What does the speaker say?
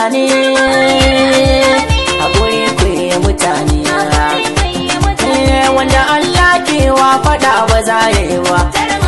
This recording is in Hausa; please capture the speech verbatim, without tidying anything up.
zane haƙuri ku yi mutane wanda Allah ke wa faɗa ba za ya yi wa